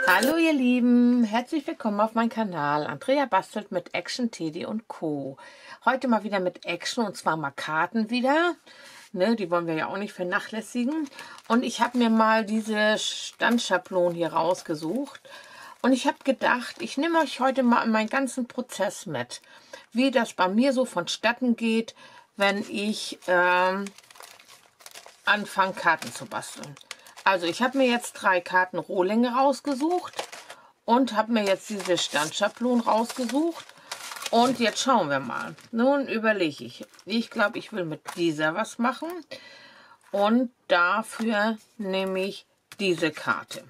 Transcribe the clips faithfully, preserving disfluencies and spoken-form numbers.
Hallo ihr Lieben, herzlich willkommen auf meinem Kanal. Andrea bastelt mit Action, Teddy und Co. Heute mal wieder mit Action und zwar mal Karten wieder. Ne, die wollen wir ja auch nicht vernachlässigen. Und ich habe mir mal diese Standschablonen hier rausgesucht. Und ich habe gedacht, ich nehme euch heute mal meinen ganzen Prozess mit. Wie das bei mir so vonstatten geht, wenn ich ähm, anfange Karten zu basteln. Also ich habe mir jetzt drei Karten Rohlinge rausgesucht und habe mir jetzt diese Standschablonen rausgesucht. Und jetzt schauen wir mal. Nun überlege ich. Ich glaube, ich will mit dieser was machen. Und dafür nehme ich diese Karte.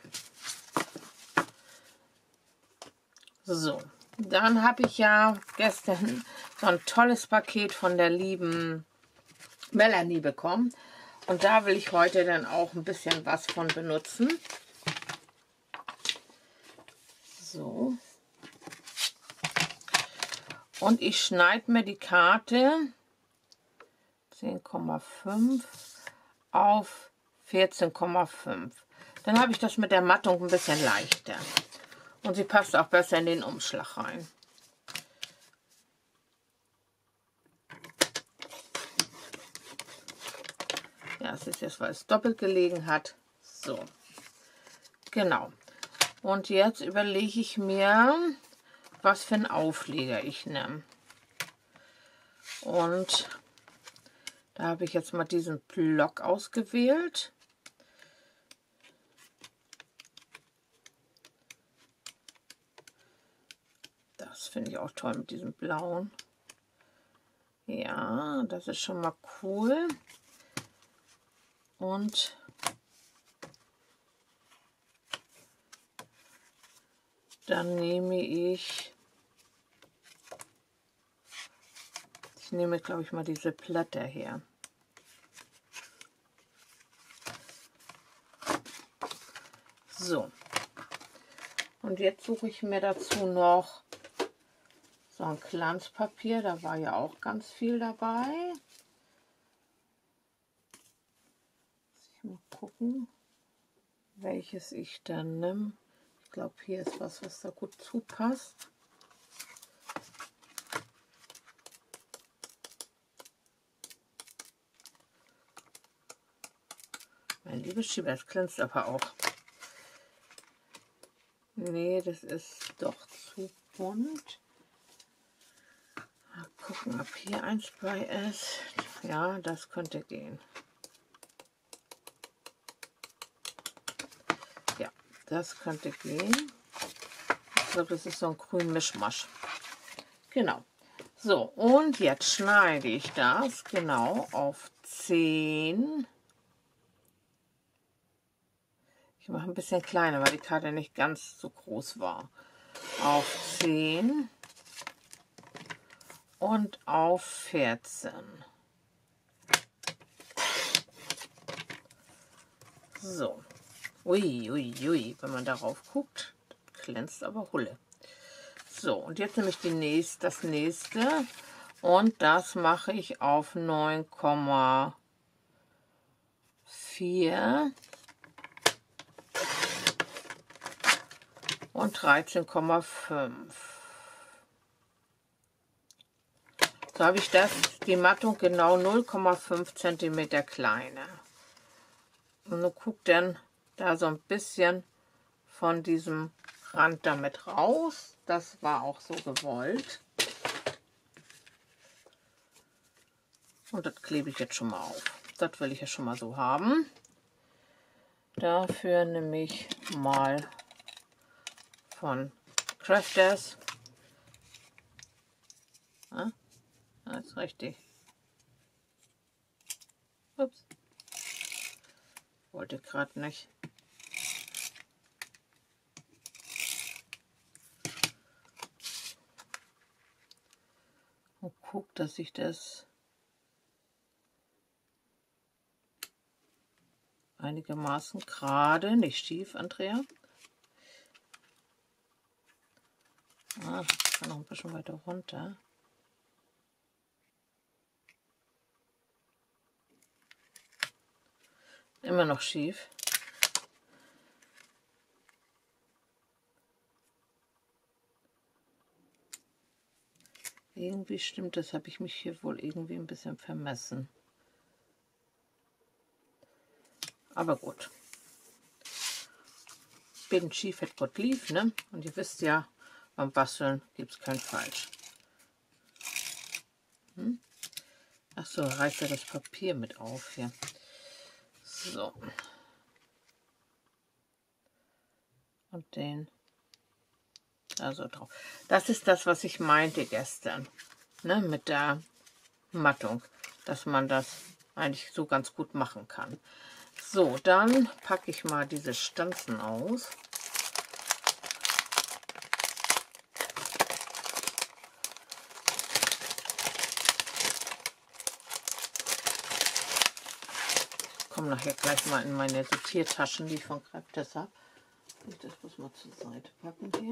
So, dann habe ich ja gestern so ein tolles Paket von der lieben Melanie bekommen. Und da will ich heute dann auch ein bisschen was von benutzen. So. Und ich schneide mir die Karte zehn Komma fünf auf vierzehn Komma fünf. Dann habe ich das mit der Mattung ein bisschen leichter. Und sie passt auch besser in den Umschlag rein. Ja, es ist jetzt, weil es doppelt gelegen hat. So. Genau. Und jetzt überlege ich mir, was für einen Aufleger ich nehme. Und da habe ich jetzt mal diesen Block ausgewählt. Das finde ich auch toll mit diesem blauen. Ja, das ist schon mal cool. Und dann nehme ich, ich nehme glaube ich mal diese Platte her. So. Und jetzt suche ich mir dazu noch so ein Glanzpapier, da war ja auch ganz viel dabei. Mal gucken, welches ich dann nehme. Ich glaube, hier ist was, was da gut zupasst. Mein liebes Schieber, das glänzt aber auch. Nee, das ist doch zu bunt. Mal gucken, ob hier eins bei ist. Ja, das könnte gehen. Ja, das könnte gehen. Ich glaube, das ist so ein grün Mischmasch. Genau. So, und jetzt schneide ich das genau auf zehn. Ich mache ein bisschen kleiner, weil die Karte nicht ganz so groß war. Auf zehn und auf vierzehn. So. Ui, ui, ui, wenn man darauf guckt, glänzt aber Hulle. So, und jetzt nehme ich die nächste, das nächste und das mache ich auf neun Komma vier und dreizehn Komma fünf. So habe ich das, die Mattung genau null Komma fünf Zentimeter kleiner. Und du guckst dann da so ein bisschen von diesem Rand damit raus. Das war auch so gewollt. Und das klebe ich jetzt schon mal auf. Das will ich ja schon mal so haben. Dafür nehme ich mal von Crafters. Ja, das ist richtig. Ups. Wollte gerade nicht. Und guck, dass ich das einigermaßen gerade, nicht schief, Andrea. Ah, das kann noch ein bisschen weiter runter. Immer noch schief. Irgendwie stimmt das, habe ich mich hier wohl irgendwie ein bisschen vermessen. Aber gut. Bin schief, hat Gott lief, ne? Und ihr wisst ja, beim Basteln gibt es kein Falsch. Hm? Achso, reißt ja das Papier mit auf hier. So. Und den also drauf. Das ist das, was ich meinte gestern, ne, mit der Mattung, dass man das eigentlich so ganz gut machen kann. So, dann packe ich mal diese Stanzen aus. Ich komme nachher gleich mal in meine Sortiertaschen, die ich von Craftes habe. Ich das muss mal zur Seite packen hier.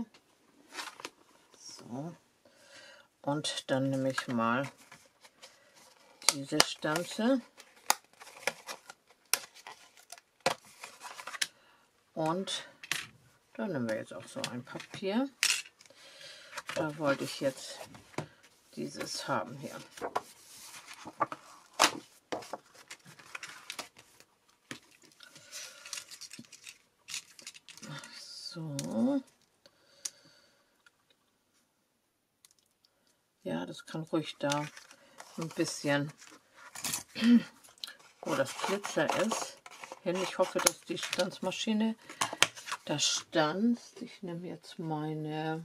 So. Und dann nehme ich mal diese Stanze. Und dann nehmen wir jetzt auch so ein Papier. Da wollte ich jetzt dieses haben hier. So. Ja, das kann ruhig da ein bisschen, wo das Glitzer ist, hin. Ich hoffe, dass die Stanzmaschine da stanzt. Ich nehme jetzt meine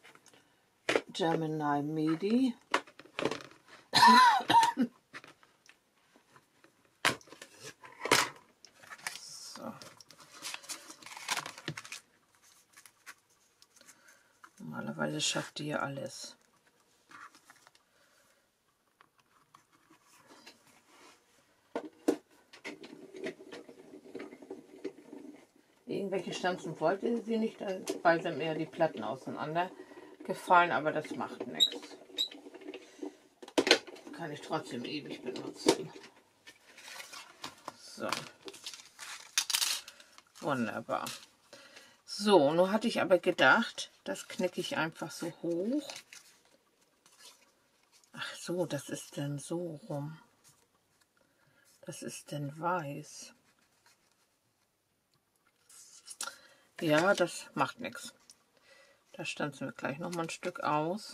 Gemini Midi. So. Normalerweise schafft die ja alles. Irgendwelche Stanzen wollte sie nicht, dabei sind mir die Platten auseinandergefallen, aber das macht nichts. Kann ich trotzdem ewig benutzen. So. Wunderbar. So, nun hatte ich aber gedacht, das knicke ich einfach so hoch. Ach so, das ist denn so rum. Das ist denn weiß. Ja, das macht nichts. Da stanzen wir gleich noch mal ein Stück aus.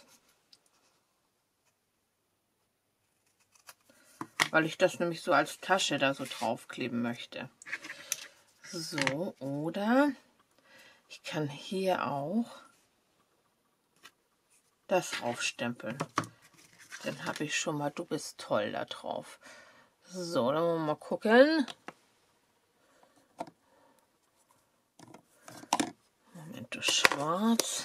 Weil ich das nämlich so als Tasche da so draufkleben möchte. So, oder ich kann hier auch das raufstempeln. Dann habe ich schon mal, du bist toll da drauf. So, dann wollen wir mal gucken. Moment, das Schwarz.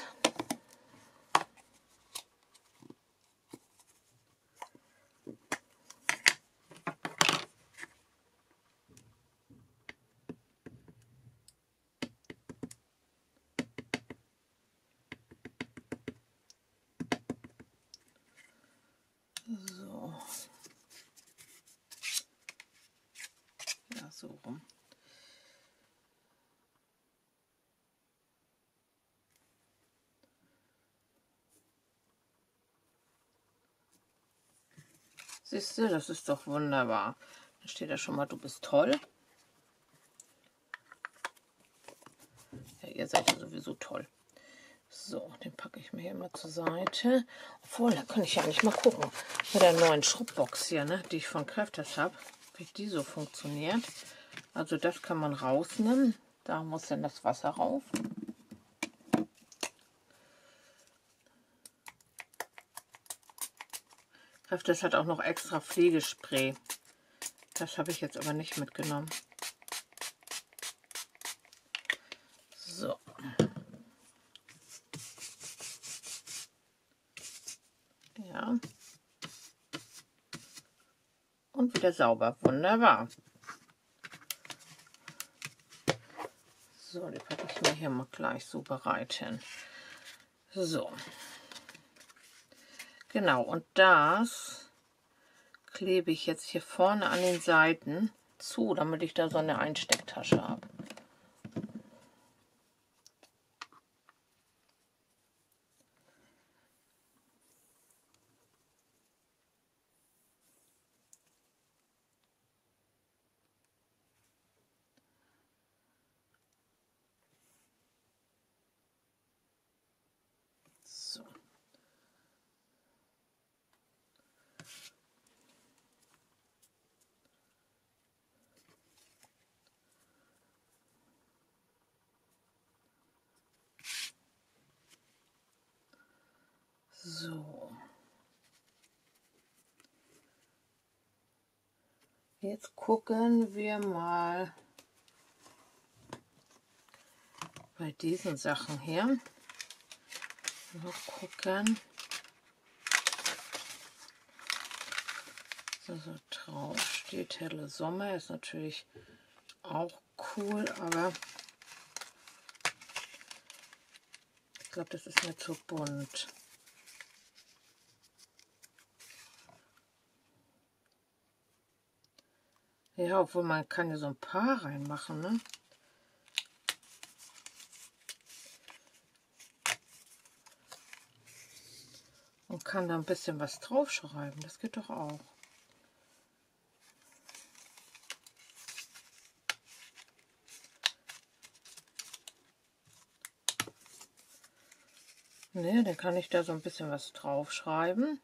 So. Ja, so rum. Siehst du, das ist doch wunderbar. Dann steht da schon mal, du bist toll. Ja, ihr seid ja sowieso toll. So, den packe ich mir hier mal zur Seite. Obwohl, da kann ich ja nicht mal gucken. Mit der neuen Schrubbbox hier, ne, die ich von Craftes habe, wie die so funktioniert. Also das kann man rausnehmen. Da muss dann das Wasser rauf. Craftes hat auch noch extra Pflegespray. Das habe ich jetzt aber nicht mitgenommen. So. Ja. Und wieder sauber. Wunderbar. So, die packe ich mir hier mal gleich so bereit hin. So. Genau, und das klebe ich jetzt hier vorne an den Seiten zu, damit ich da so eine Einstecktasche habe. So. Jetzt gucken wir mal bei diesen Sachen her. Mal gucken. Also drauf steht helle Sommer, ist natürlich auch cool, aber ich glaube, das ist nicht so bunt. Ja, obwohl man kann ja so ein paar reinmachen, ne? Und kann da ein bisschen was draufschreiben, das geht doch auch. Ne, dann kann ich da so ein bisschen was draufschreiben.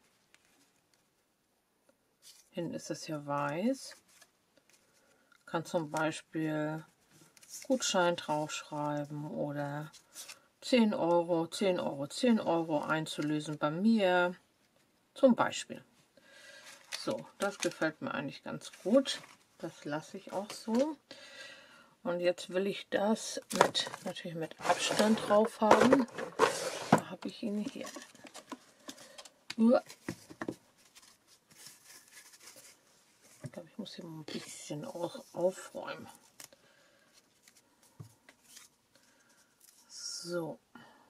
Hinten ist es ja weiß. Kann zum Beispiel Gutschein draufschreiben oder zehn Euro, zehn Euro, zehn Euro einzulösen bei mir. Zum Beispiel. So, das gefällt mir eigentlich ganz gut. Das lasse ich auch so. Und jetzt will ich das mit, natürlich mit Abstand drauf haben. Da habe ich ihn hier. Uah. Ich glaube, ich muss hier mal ein bisschen auch aufräumen. So.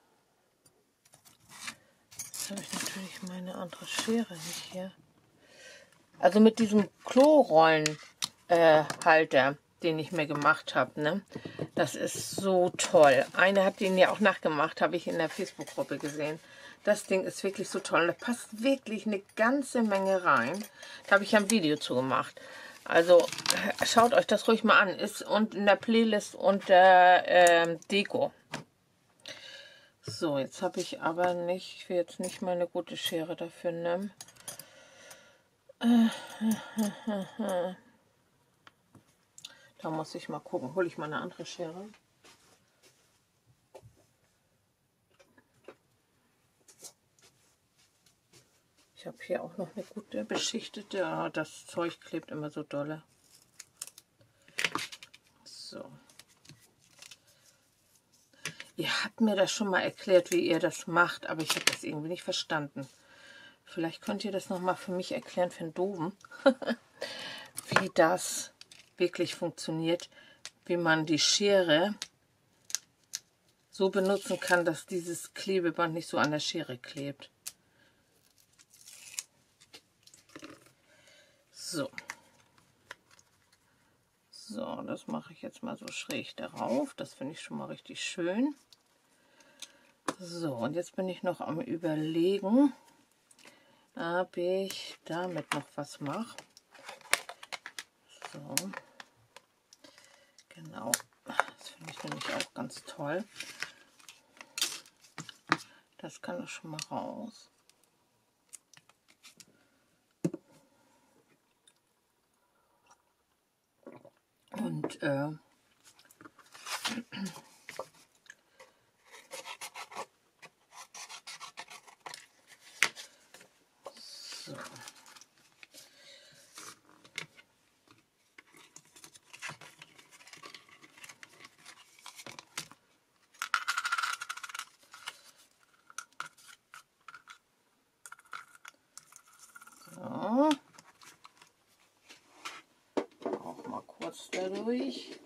Jetzt habe ich natürlich meine andere Schere nicht hier. Also mit diesem Klorollenhalter, äh, den ich mir gemacht habe, ne? Das ist so toll. Eine hat den ja auch nachgemacht, habe ich in der Facebook-Gruppe gesehen. Das Ding ist wirklich so toll. Da passt wirklich eine ganze Menge rein. Da habe ich ja ein Video zu gemacht. Also schaut euch das ruhig mal an. Ist und in der Playlist unter äh, Deko. So, jetzt habe ich aber nicht, ich will jetzt nicht mal eine gute Schere dafür nehmen. Da muss ich mal gucken. Hole ich mal eine andere Schere. Ich habe hier auch noch eine gute beschichtete. Oh, das Zeug klebt immer so dolle. So. Ihr habt mir das schon mal erklärt, wie ihr das macht, aber ich habe das irgendwie nicht verstanden. Vielleicht könnt ihr das noch mal für mich erklären, für den Doofen, wie das wirklich funktioniert, wie man die Schere so benutzen kann, dass dieses Klebeband nicht so an der Schere klebt. So. So, das mache ich jetzt mal so schräg darauf. Das finde ich schon mal richtig schön. So, und jetzt bin ich noch am Überlegen, ob ich damit noch was mache. So. Genau. Das finde ich nämlich auch ganz toll. Das kann doch schon mal raus. Und äh, so. So. Auch mal kurz dadurch.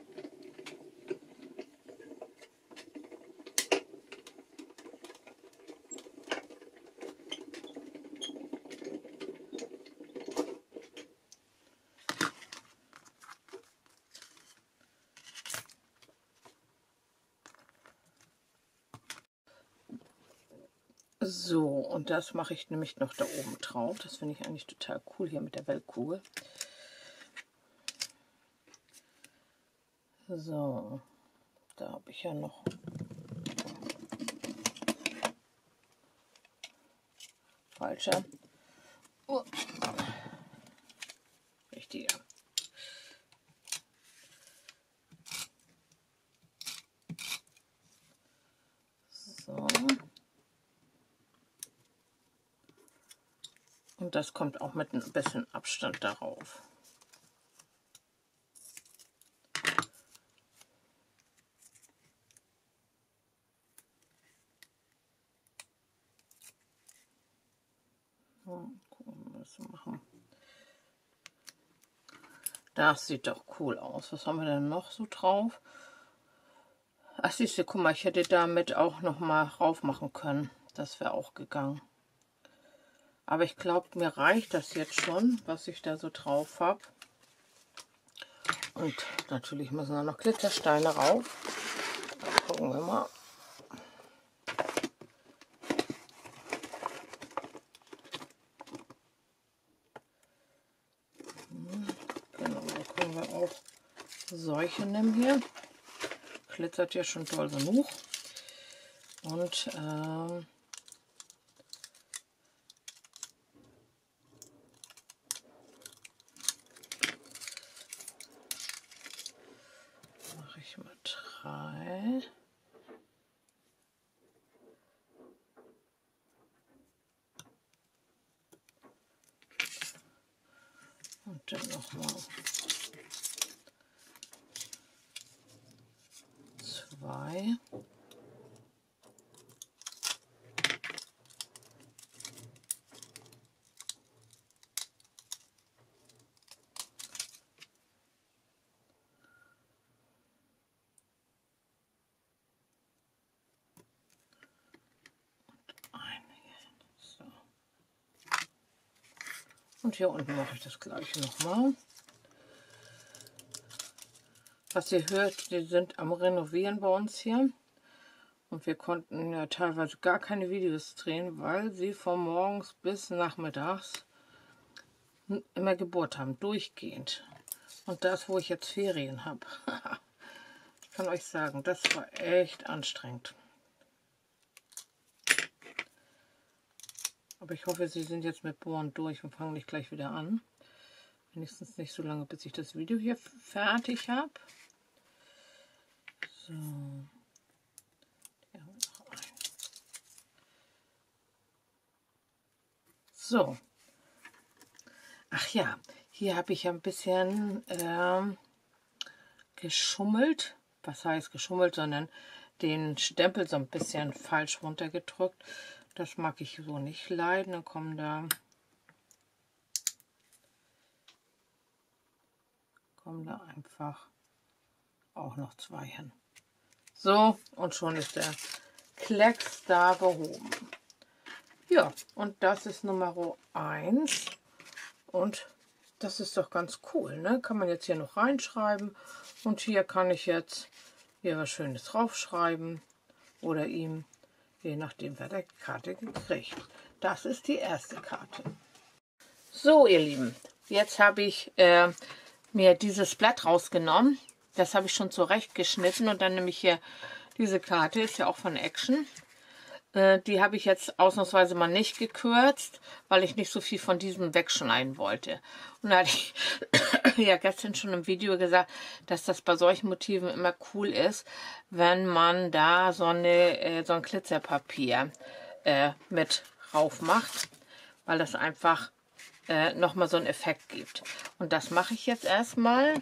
So, und das mache ich nämlich noch da oben drauf. Das finde ich eigentlich total cool hier mit der Weltkugel. So, da habe ich ja noch falscher. Oh. Richtiger. So. Und das kommt auch mit ein bisschen Abstand darauf. So, gucken wir, was wir machen. Das sieht doch cool aus. Was haben wir denn noch so drauf? Ach, siehst du, guck mal, ich hätte damit auch noch mal rauf machen können. Das wäre auch gegangen. Aber ich glaube, mir reicht das jetzt schon, was ich da so drauf habe. Und natürlich müssen da noch Glittersteine rauf. Da gucken wir mal. Genau, da können wir auch solche nehmen hier. Glitzert ja schon toll genug. Und ähm, mache ich mal drei. Und dann nochmal zwei. Und hier unten mache ich das gleiche nochmal. Was ihr hört, die sind am Renovieren bei uns hier. Und wir konnten ja teilweise gar keine Videos drehen, weil sie von morgens bis nachmittags immer Geburt haben, durchgehend. Und das, wo ich jetzt Ferien habe. Ich kann euch sagen, das war echt anstrengend. Aber ich hoffe, sie sind jetzt mit Bohren durch und fangen nicht gleich wieder an. Wenigstens nicht so lange, bis ich das Video hier fertig habe. So. Hier haben wir noch einen. So. Ach ja, hier habe ich ja ein bisschen ähm, geschummelt. Was heißt geschummelt, sondern den Stempel so ein bisschen falsch runtergedrückt. Das mag ich so nicht leiden. Dann kommen da, kommen da einfach auch noch zwei hin. So, und schon ist der Klecks da behoben. Ja, und das ist Nummer eins. Und das ist doch ganz cool, ne? Kann man jetzt hier noch reinschreiben. Und hier kann ich jetzt hier was Schönes draufschreiben. Oder ihm, je nachdem, wer die Karte gekriegt. Das ist die erste Karte. So, ihr Lieben, jetzt habe ich äh, mir dieses Blatt rausgenommen. Das habe ich schon zurechtgeschnitten. Und dann nehme ich hier diese Karte, ist ja auch von Action. Äh, die habe ich jetzt ausnahmsweise mal nicht gekürzt, weil ich nicht so viel von diesem wegschneiden wollte. Und da hatte ich ja gestern schon im Video gesagt, dass das bei solchen Motiven immer cool ist, wenn man da so, eine, äh, so ein Glitzerpapier äh, mit rauf macht, weil das einfach äh, nochmal so einen Effekt gibt. Und das mache ich jetzt erstmal.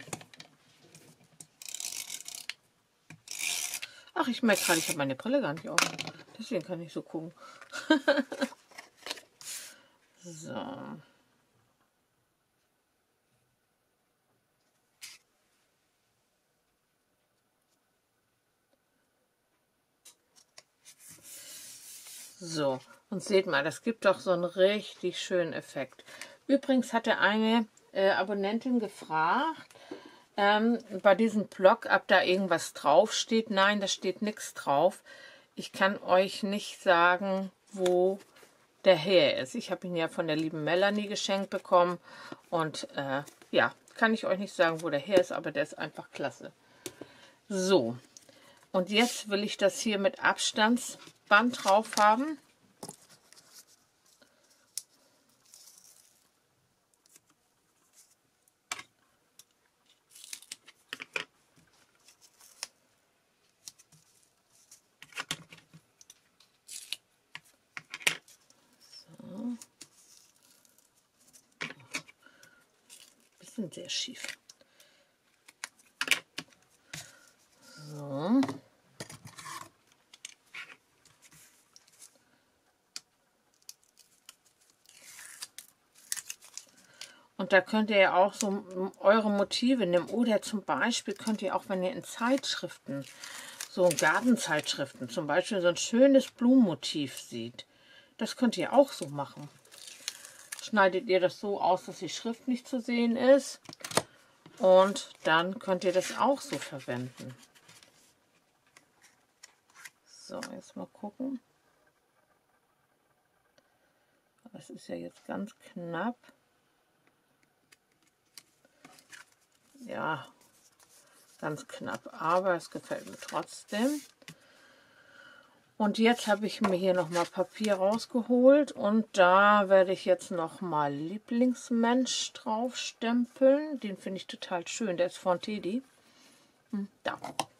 Ach, ich merke gerade, ich habe meine Brille gar nicht auf. Deswegen kann ich so gucken. So. So, und seht mal, das gibt doch so einen richtig schönen Effekt. Übrigens hatte eine äh, Abonnentin gefragt, ähm, bei diesem Blog, ob da irgendwas drauf steht. Nein, da steht nichts drauf. Ich kann euch nicht sagen, wo der her ist. Ich habe ihn ja von der lieben Melanie geschenkt bekommen. Und äh, ja, kann ich euch nicht sagen, wo der her ist, aber der ist einfach klasse. So, und jetzt will ich das hier mit Abstandsband drauf haben. sind sehr schief. So. Und da könnt ihr ja auch so eure Motive nehmen. Oder zum Beispiel könnt ihr auch, wenn ihr in Zeitschriften, so Gartenzeitschriften, zum Beispiel so ein schönes Blumenmotiv seht, das könnt ihr auch so machen. Schneidet ihr das so aus, dass die Schrift nicht zu sehen ist. Und dann könnt ihr das auch so verwenden. So, jetzt mal gucken. Das ist ja jetzt ganz knapp. Ja, ganz knapp, aber es gefällt mir trotzdem. Und jetzt habe ich mir hier nochmal Papier rausgeholt und da werde ich jetzt nochmal Lieblingsmensch drauf stempeln. Den finde ich total schön, der ist von Teddy. Hm, da.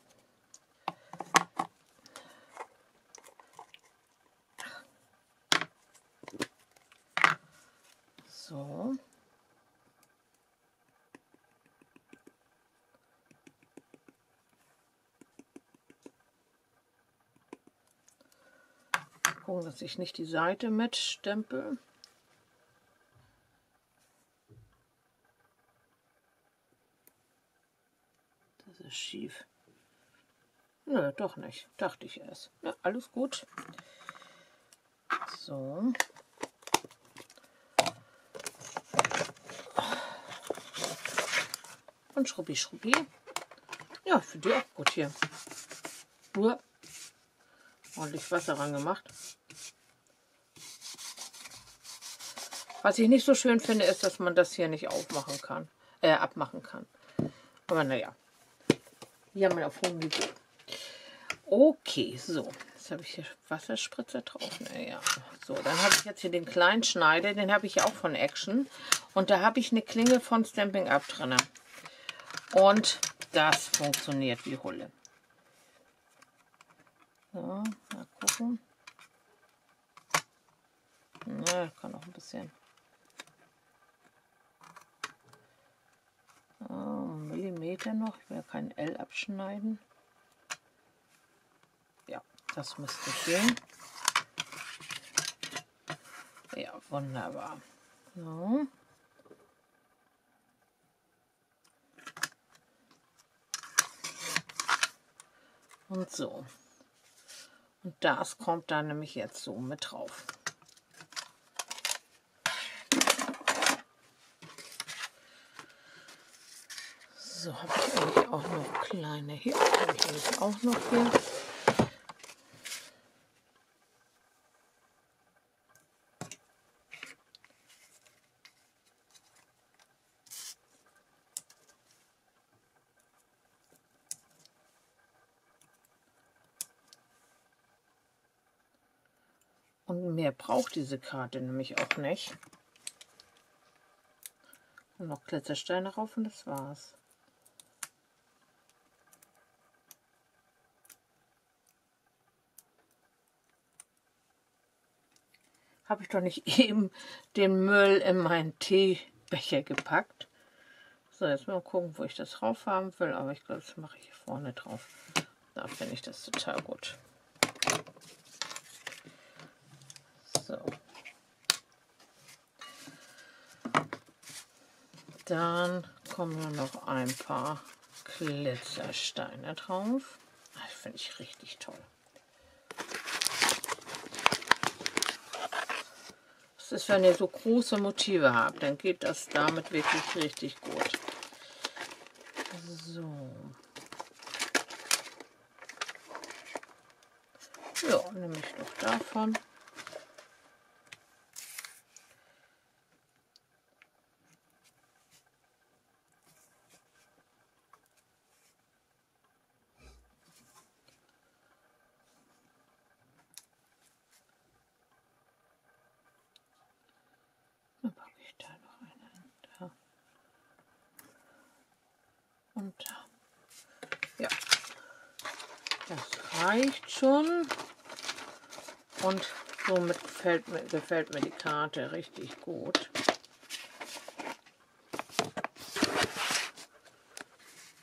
So. Gucken, dass ich nicht die Seite mitstempel. Das ist schief. Nö, doch nicht. Dachte ich erst. Ja, alles gut. So. Und Schrubbi, Schrubbi. Ja, für die auch gut hier. Nur ordentlich Wasser ran gemacht. Was ich nicht so schön finde, ist, dass man das hier nicht aufmachen kann, äh, abmachen kann. Aber naja, hier haben wir auf hohem Niveau. Okay, so. Jetzt habe ich hier Wasserspritzer drauf. Naja, so, dann habe ich jetzt hier den kleinen Schneider, den habe ich ja auch von Action. Und da habe ich eine Klinge von Stampin' Up drin. Und das funktioniert wie Hulle. So, mal gucken. Na, kann noch ein bisschen. Oh, Millimeter noch. Ich will ja kein L abschneiden. Ja, das müsste gehen. Ja, wunderbar. So. Und so. Und das kommt dann nämlich jetzt so mit drauf. So, habe ich eigentlich auch noch kleine hier. Habe ich eigentlich auch noch hier. Und mehr braucht diese Karte nämlich auch nicht. Und noch Glitzersteine rauf und das war's. Habe ich doch nicht eben den Müll in meinen Teebecher gepackt. So, jetzt mal gucken, wo ich das drauf haben will. Aber ich glaube, das mache ich hier vorne drauf. Da finde ich das total gut. So. Dann kommen nur noch ein paar Glitzersteine drauf. Das finde ich richtig toll. Das ist, wenn ihr so große Motive habt, dann geht das damit wirklich richtig gut. So. Ja, nehme ich doch davon. Dann packe ich da noch eine. Da. Und da. Ja. Das reicht schon. Und somit gefällt mir, gefällt mir die Karte richtig gut.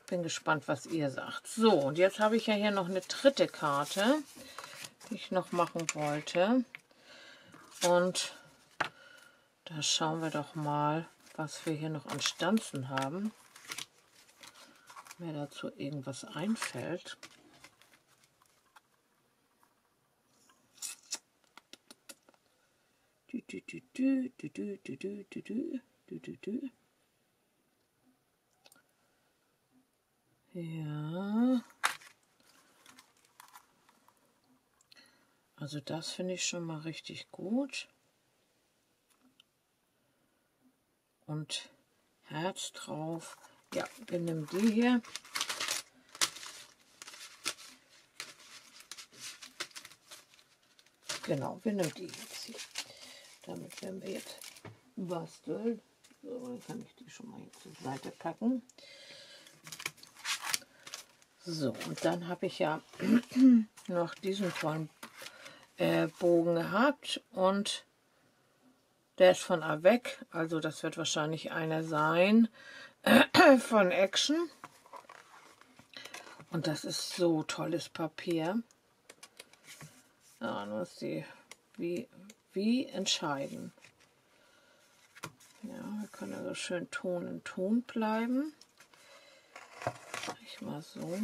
Bin gespannt, was ihr sagt. So, und jetzt habe ich ja hier noch eine dritte Karte, die ich noch machen wollte. Und da schauen wir doch mal, was wir hier noch an Stanzen haben. Mir dazu irgendwas einfällt. Du, du, du, du, du, du, du, du, du, du, du, du. Ja. Also das finde ich schon mal richtig gut. Und Herz drauf. Ja, wir nehmen die hier. Genau, wir nehmen die jetzt hier. Damit werden wir jetzt basteln. So, dann kann ich die schon mal hier zur Seite packen. So, und dann habe ich ja noch diesen tollen äh, Bogen gehabt und der ist von Avec, also das wird wahrscheinlich einer sein äh, von Action. Und das ist so tolles Papier. Ja, nur ist die, wie, wie entscheiden. Ja, wir können also schön Ton in Ton bleiben. Ich mal so.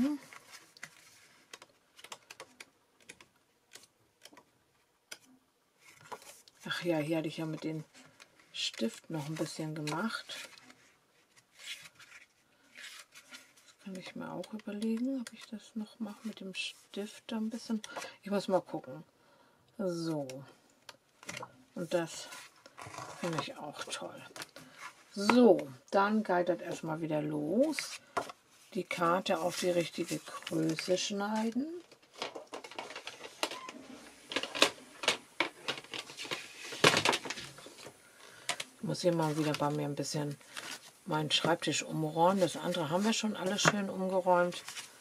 Ach ja, hier hatte ich ja mit den Stift noch ein bisschen gemacht. Das kann ich mir auch überlegen, ob ich das noch mache mit dem Stift ein bisschen. Ich muss mal gucken. So. Und das finde ich auch toll. So, dann geht das erstmal wieder los. Die Karte auf die richtige Größe schneiden. Ich muss hier mal wieder bei mir ein bisschen meinen Schreibtisch umräumen. Das andere haben wir schon alles schön umgeräumt.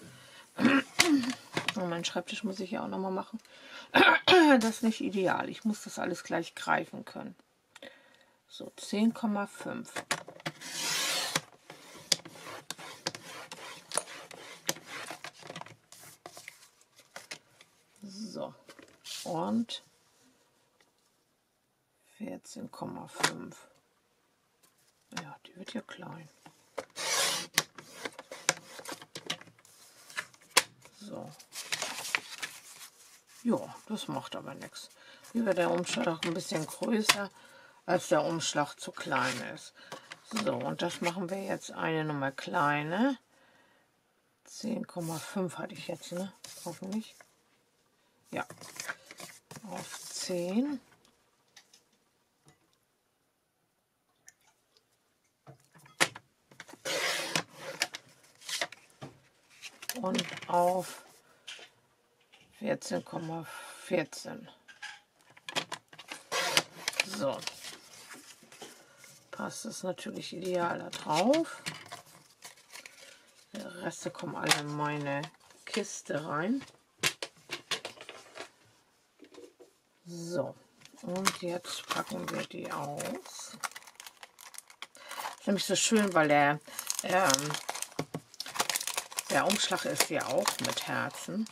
Und meinen Schreibtisch muss ich ja auch noch mal machen. Das ist nicht ideal. Ich muss das alles gleich greifen können. So, zehn Komma fünf. So, und vierzehn Komma fünf. Ja, die wird ja klein. So. Ja, das macht aber nichts. Hier wird der Umschlag ein bisschen größer, als der Umschlag zu klein ist. So, und das machen wir jetzt eine Nummer kleine. zehn Komma fünf hatte ich jetzt, ne? Hoffentlich. Ja. Auf zehn. Und auf vierzehn Komma vierzehn. So. Passt es natürlich ideal da drauf. Die Reste kommen alle in meine Kiste rein. So. Und jetzt packen wir die aus. Das ist nämlich so schön, weil der, ähm, der Umschlag ist ja auch mit Herzen.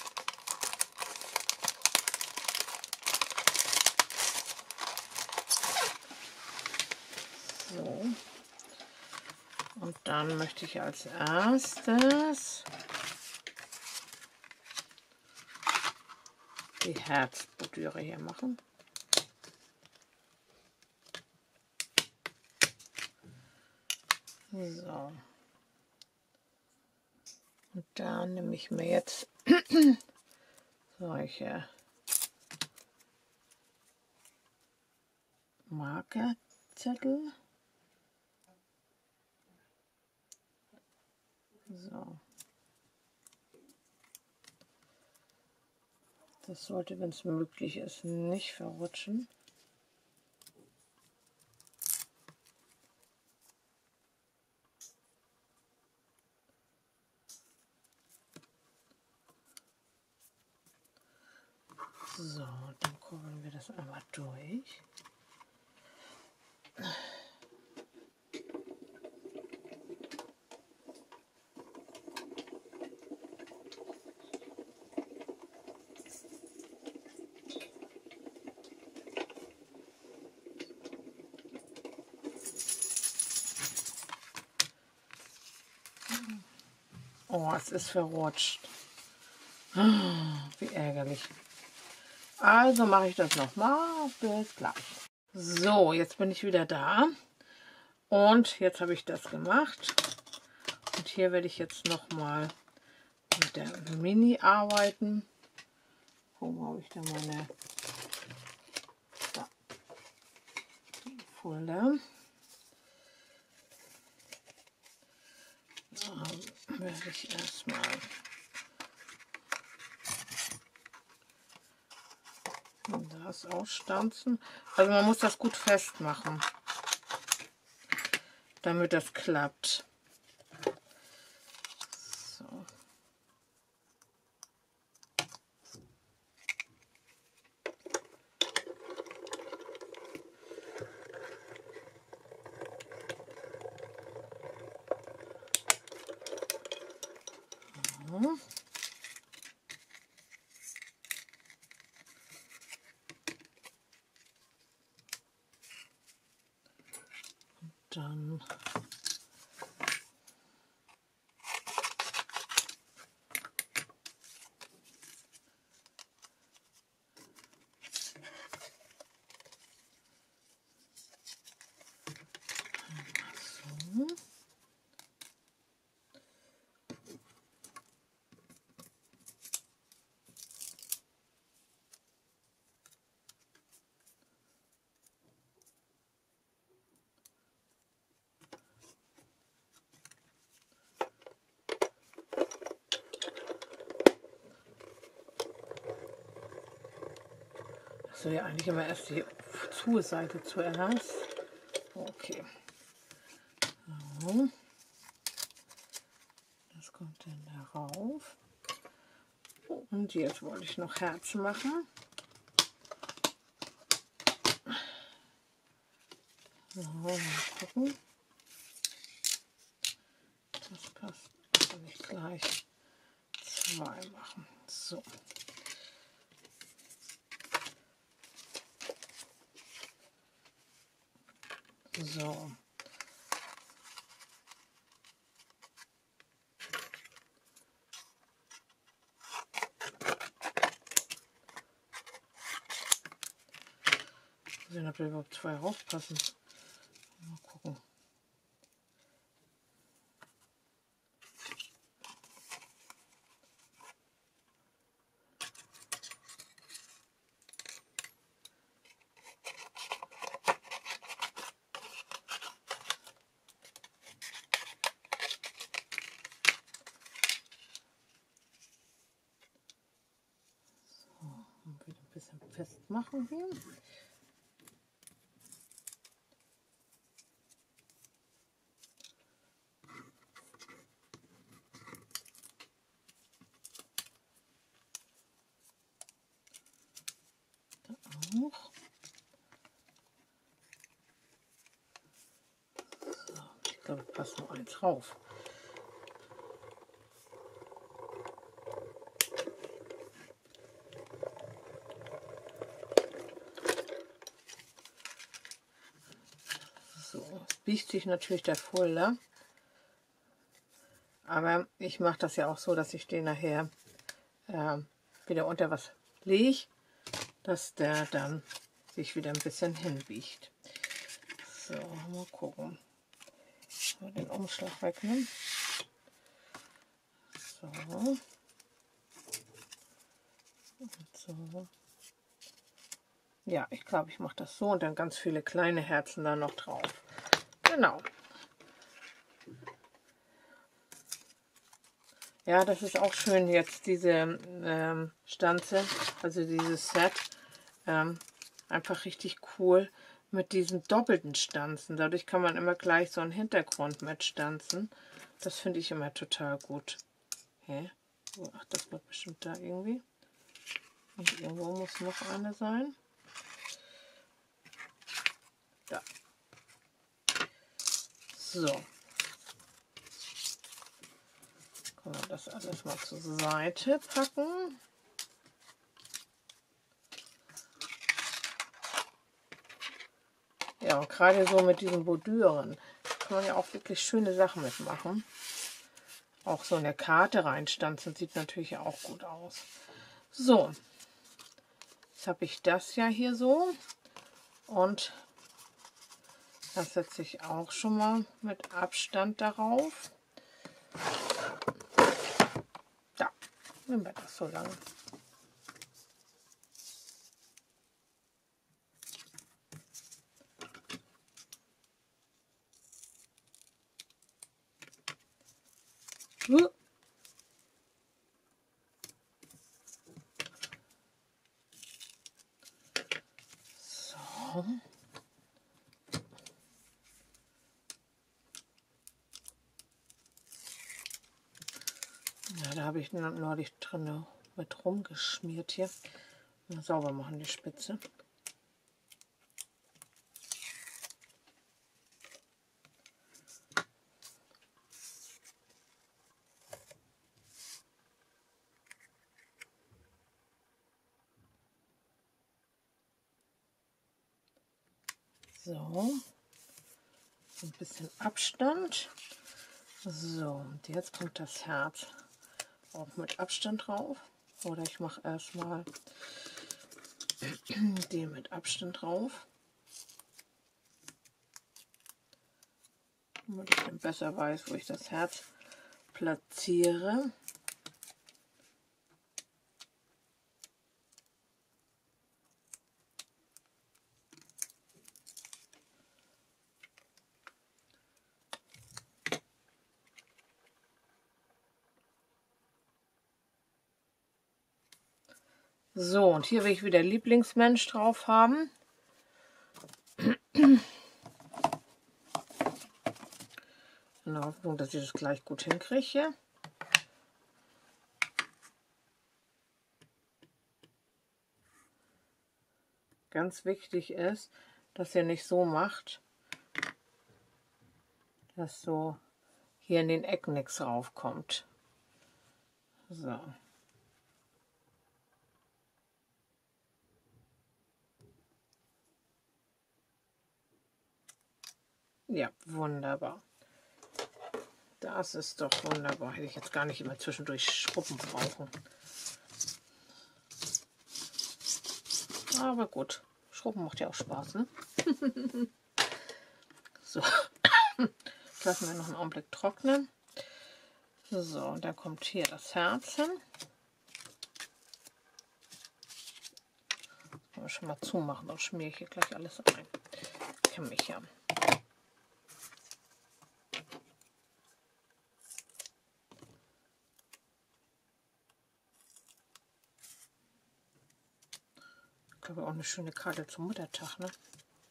So. Und dann möchte ich als erstes die Herzbordüre hier machen. So. Und da nehme ich mir jetzt solche Markerzettel. So. Das sollte, wenn es möglich ist, nicht verrutschen. So, dann kurbeln wir das einmal durch. Oh, es ist verrutscht. Wie ärgerlich. Also mache ich das nochmal. Bis gleich. So, jetzt bin ich wieder da. Und jetzt habe ich das gemacht. Und hier werde ich jetzt nochmal mit der Mini arbeiten. Gucken, ob ich da meine Folie. Da werde ich erstmal das ausstanzen. Also man muss das gut festmachen, damit das klappt. So. So. Dann so. So, ja, eigentlich immer erst die Zuseite zuerst. Okay. So. Das kommt dann darauf. Und jetzt wollte ich noch Herzen machen. So, mal gucken. Das passt. Das kann ich gleich zwei machen. So. So. Mal sehen, ob da überhaupt zwei rauspassen. Mal gucken. Wieder ein bisschen festmachen hier. Da auch. So, ich glaube, es passt nur eins rauf. So, es biegt sich natürlich der Folie, aber ich mache das ja auch so, dass ich den nachher äh, wieder unter was lege, dass der dann sich wieder ein bisschen hinbiegt. So, mal gucken. Mal den Umschlag wegnehmen. So. Und so. Ja, ich glaube, ich mache das so und dann ganz viele kleine Herzen da noch drauf. Genau. Ja, das ist auch schön jetzt, diese ähm, Stanze, also dieses Set. Ähm, einfach richtig cool mit diesen doppelten Stanzen. Dadurch kann man immer gleich so einen Hintergrund mitstanzen. Das finde ich immer total gut. Hä? Oh, ach, das wird bestimmt da irgendwie. Und irgendwo muss noch eine sein. Da. So. Können wir das alles mal zur Seite packen. Ja, und gerade so mit diesen Bordüren kann man ja auch wirklich schöne Sachen mitmachen. auch so eine Karte reinstanzen. Sieht natürlich auch gut aus. So, jetzt habe ich das ja hier so und das setze ich auch schon mal mit Abstand darauf. Da, nehmen wir das so lange. Uh. So. Ja, da habe ich neulich drin mit rumgeschmiert hier. Mal sauber machen die Spitze. So, ein bisschen Abstand. So, und jetzt kommt das Herz auch mit Abstand drauf. Oder ich mache erstmal den mit Abstand drauf, damit ich dann besser weiß, wo ich das Herz platziere. So, und hier will ich wieder Lieblingsmensch drauf haben. In der Hoffnung, dass ich das gleich gut hinkriege hier. Ganz wichtig ist, dass ihr nicht so macht, dass so hier in den Ecken nichts raufkommt. So. Ja, wunderbar. Das ist doch wunderbar. Hätte ich jetzt gar nicht immer zwischendurch Schrubben brauchen. Aber gut, Schrubben macht ja auch Spaß, ne? So, jetzt lassen wir noch einen Augenblick trocknen. So, und dann kommt hier das Herz hin. Können wir schon mal zumachen, dann schmiere ich hier gleich alles ein. Ich kenne mich ja. Ich glaube auch eine schöne Karte zum Muttertag, ne?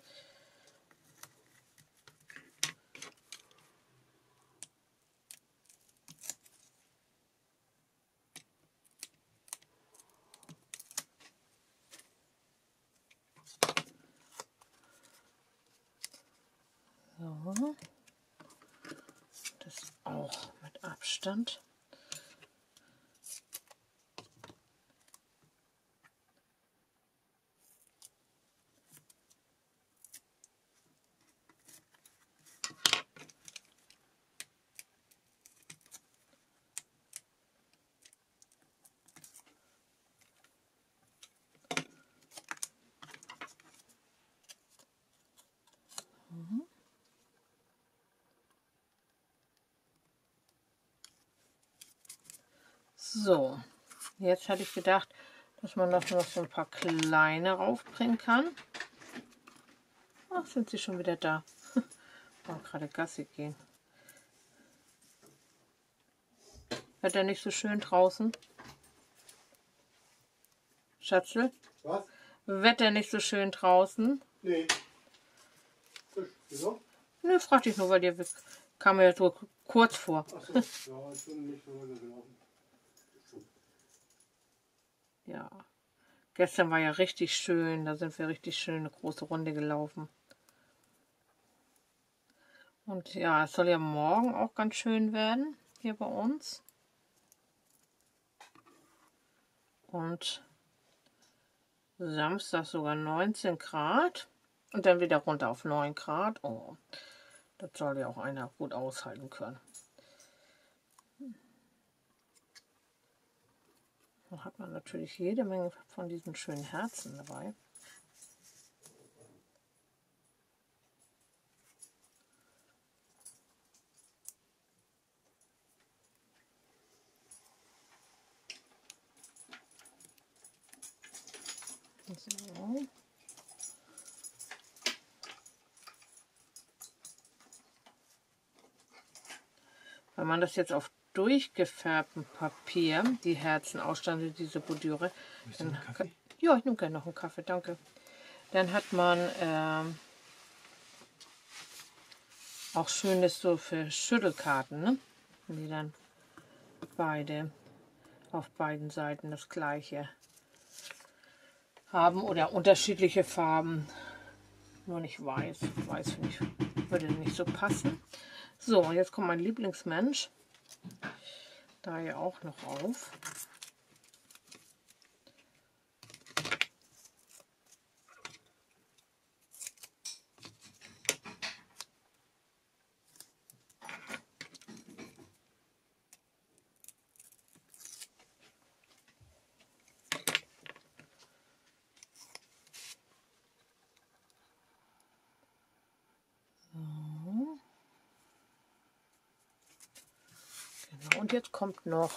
So. Das auch mit Abstand. So, jetzt hatte ich gedacht, dass man noch so ein paar kleine raufbringen kann. Ach, sind sie schon wieder da. Wollen gerade Gassi gehen. Wetter nicht so schön draußen? Schatzel? Was? Wetter nicht so schön draußen? Nee. Wieso? Ne, frag dich nur, weil dir kam mir ja so kurz vor. Achso, ja, ich bin nicht so gelaufen. Ja, gestern war ja richtig schön, da sind wir richtig schön eine große Runde gelaufen. Und ja, es soll ja morgen auch ganz schön werden, hier bei uns. Und Samstag sogar neunzehn Grad und dann wieder runter auf neun Grad. Oh, das soll ja auch einer gut aushalten können. Dann hat man natürlich jede Menge von diesen schönen Herzen dabei. So. Wenn man das jetzt auf durchgefärbtem Papier, die Herzen ausstandet, diese Bordüre, dann, ja, ich nehme gerne noch einen Kaffee, danke. Dann hat man ähm, auch schönes so für Schüttelkarten, ne? Wenn die dann beide auf beiden Seiten das gleiche haben oder unterschiedliche Farben, nur nicht weiß. Weiß finde ich, würde nicht so passen. So, und jetzt kommt mein Lieblingsmensch da ja auch noch auf. Und jetzt kommt noch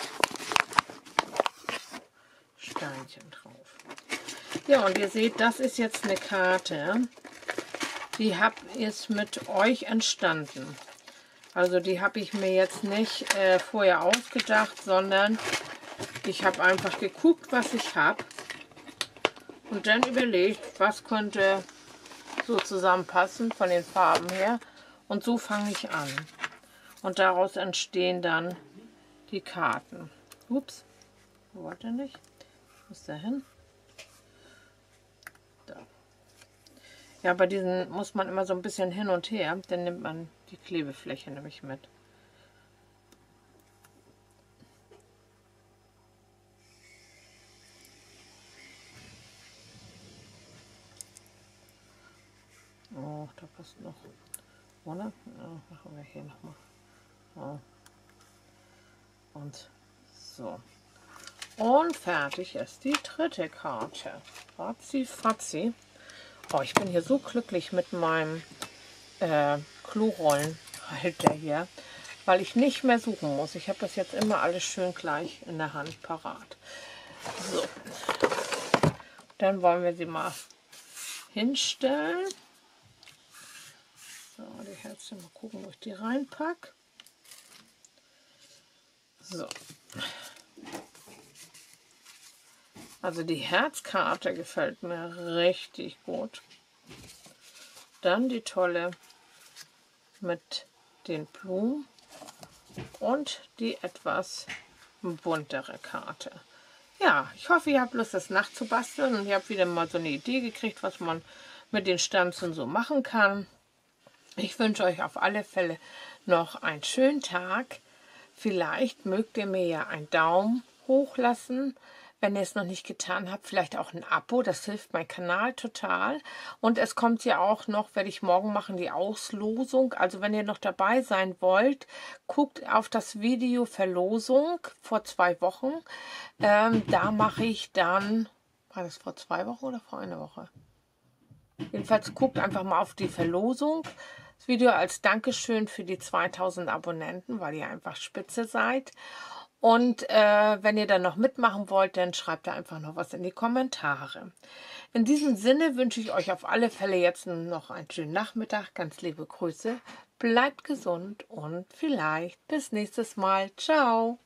Steinchen drauf. Ja, und ihr seht, das ist jetzt eine Karte, die habe ist mit euch entstanden. Also die habe ich mir jetzt nicht äh, vorher ausgedacht, sondern ich habe einfach geguckt, was ich habe und dann überlegt, was könnte so zusammenpassen von den Farben her. Und so fange ich an. Und daraus entstehen dann die Karten. Ups, wo war der nicht? Wo ist der hin? Da. Ja, bei diesen muss man immer so ein bisschen hin und her, dann nimmt man die Klebefläche nämlich mit. Oh, da passt noch. Oder? Ja, machen wir hier nochmal. Oh. Und so. Und fertig ist die dritte Karte. Fatzi, fatzi. Oh, ich bin hier so glücklich mit meinem äh, Klorollenhalter hier, weil ich nicht mehr suchen muss. Ich habe das jetzt immer alles schön gleich in der Hand parat. So. Dann wollen wir sie mal hinstellen. So, die Herzen mal gucken, wo ich die reinpacke. So. Also die Herzkarte gefällt mir richtig gut. Dann die tolle mit den Blumen und die etwas buntere Karte. Ja, ich hoffe, ihr habt Lust, das nachzubasteln und ihr habt wieder mal so eine Idee gekriegt, was man mit den Stanzen so machen kann. Ich wünsche euch auf alle Fälle noch einen schönen Tag. Vielleicht mögt ihr mir ja einen Daumen hoch lassen, wenn ihr es noch nicht getan habt. Vielleicht auch ein Abo, das hilft meinem Kanal total. Und es kommt ja auch noch, werde ich morgen machen, die Auslosung. Also wenn ihr noch dabei sein wollt, guckt auf das Video Verlosung vor zwei Wochen. Ähm, da mache ich dann, war das vor zwei Wochen oder vor einer Woche? Jedenfalls guckt einfach mal auf die Verlosung. Das Video als Dankeschön für die zweitausend Abonnenten, weil ihr einfach spitze seid. Und äh, wenn ihr dann noch mitmachen wollt, dann schreibt da einfach noch was in die Kommentare. In diesem Sinne wünsche ich euch auf alle Fälle jetzt noch einen schönen Nachmittag. Ganz liebe Grüße. Bleibt gesund und vielleicht bis nächstes Mal. Ciao.